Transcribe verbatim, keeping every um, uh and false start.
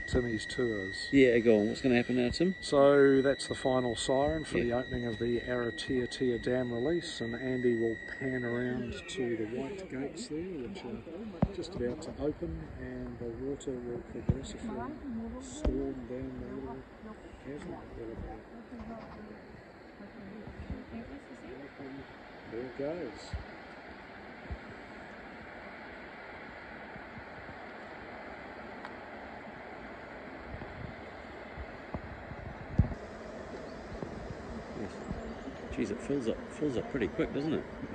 Timmy's tours. Yeah, go on. What's going to happen now, Tim? So that's the final siren for yeah. the opening of the Aratia Dam release, and Andy will pan around to the white gates there, which are just about to open, and the water will progressively storm down the little chasm. There it goes. Geez, it fills up, fills up pretty quick, doesn't it?